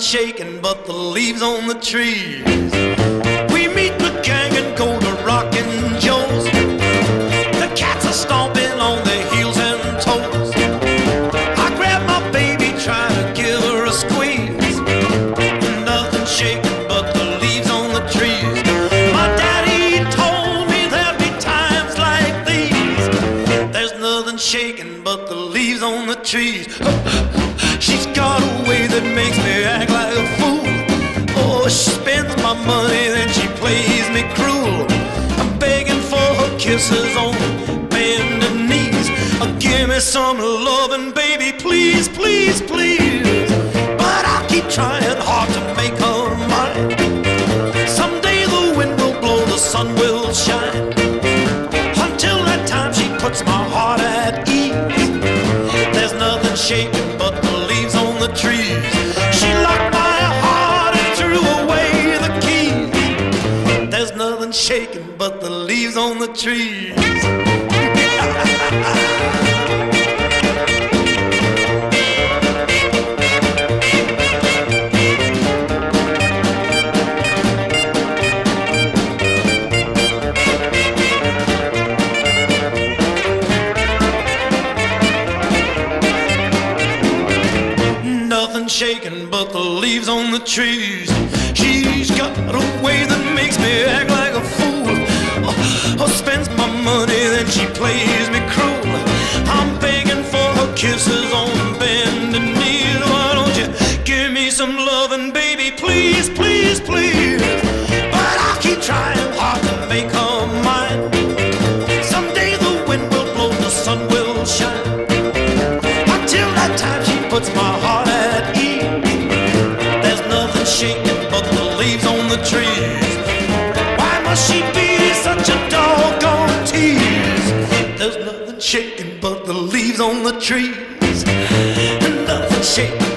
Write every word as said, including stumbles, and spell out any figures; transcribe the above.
shaking but the leaves on the trees. We meet the gang and go to Rockin' Joe's. The cats are stomping on their heels and toes. I grab my baby, try to give her a squeeze. Nothing shaking but the leaves on the trees. My daddy told me there'd be times like these. There's nothing shaking but the leaves on the trees. She's got a way that makes me act like a fool. Oh, she spends my money, then she plays me cruel. I'm begging for her kisses on bended knees. Oh, give me some loving, baby, please, please, please. But I keep trying hard to make her mine. Someday the wind will blow, the sun will shine. Until that time she puts my heart at ease. There's nothing shaking but the leaves on the trees. She locked my heart and threw away the keys. There's nothing shaking but the leaves on the trees. Nothing shaking but the leaves on the trees. She's got a way that makes me act like a fool. Oh, oh, spends my money, then she plays me cruel. I'm begging for her kisses on bended knees. Why don't you give me some loving, baby, please, please, please. But I keep trying hard to make her mine. Someday the wind will blow, the sun will shine. Until that time she puts my heart at ease. There's nothing shaking but the leaves on the trees. Why must she be such a doggone tease? There's nothing shaking but the leaves on the trees. And nothing shaking